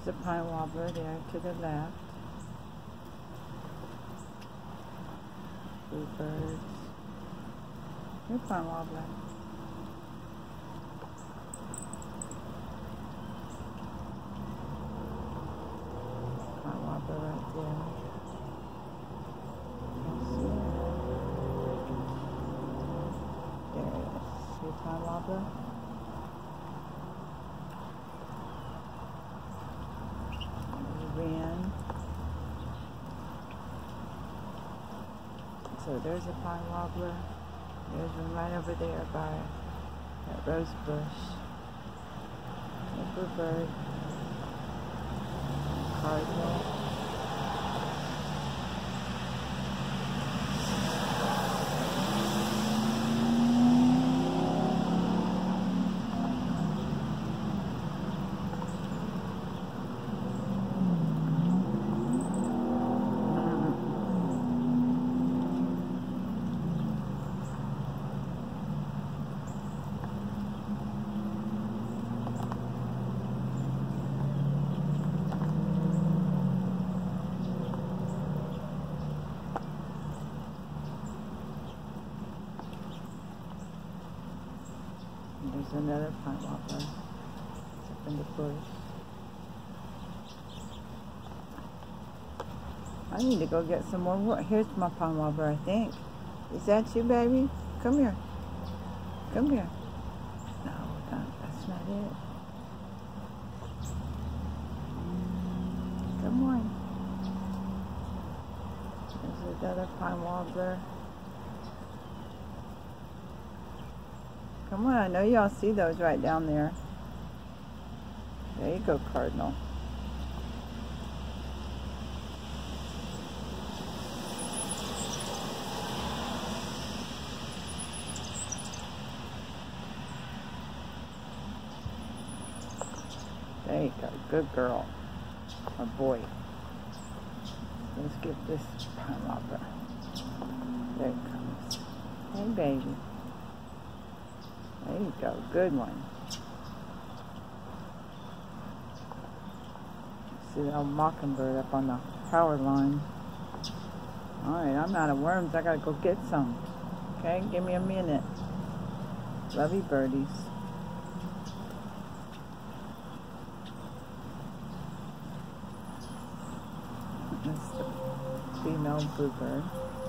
a pine warbler there to the left. Bluebirds. New pine warbler. Pine warbler right there. There it is. See pine warbler? Wren. So there's a pine warbler. There's one right over there by that rose bush. A bluebird. Cardinal. There's another pine warbler. It's up in the bush. I need to go get some more wood. Here's my pine warbler, I think. Is that you, baby? Come here. Come here. No, that's not it. Come on. There's another pine warbler. Come on, I know y'all see those right down there. There you go, Cardinal. There you go, good girl. Or boy. Let's get this pine warbler. There it comes. Hey, baby. There you go, good one. See the old mockingbird up on the power line. Alright, I'm out of worms. I gotta go get some. Okay, give me a minute. Love you, birdies. That's the female bluebird.